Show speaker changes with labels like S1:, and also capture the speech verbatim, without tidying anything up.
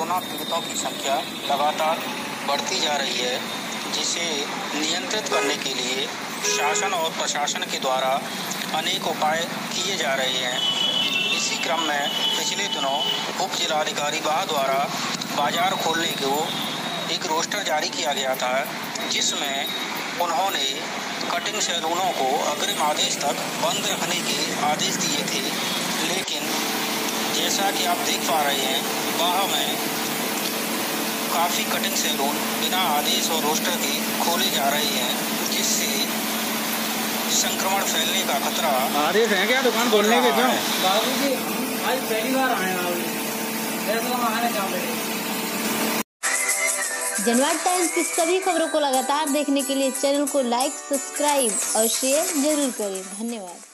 S1: Corona पीड़ितों की संख्या लगातार बढ़ती जा रही है, जिसे नियंत्रित करने के लिए शासन और प्रशासन के द्वारा अनेक उपाय किए जा रहे हैं। इसी क्रम में पिछले दिनों उप जिलाधिकारी बाह द्वारा बाजार खोलने को एक रोस्टर जारी किया गया था, जिसमें उन्होंने कटिंग सैलूनों को अग्रिम आदेश तक बंद रखने के आदेश दिए थे। लेकिन जैसा कि आप देख पा रहे हैं, बाह में काफ़ी कटिंग सैलून बिना आदेश और रोस्टर के खोले जा रहे हैं, जिससे संक्रमण फैलने का खतरा।
S2: आदेश है क्या दुकान खोलने के? क्यों
S3: बाबूजी, हम आज पहली बार आए हैं।
S4: जनवाद टाइम्स की सभी खबरों को लगातार देखने के लिए चैनल को लाइक, सब्सक्राइब और शेयर जरूर करें। धन्यवाद।